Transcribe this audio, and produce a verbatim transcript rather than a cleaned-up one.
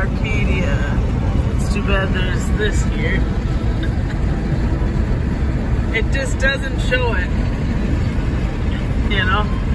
Arcadia. It's too bad there's this here. It just doesn't show it, you know?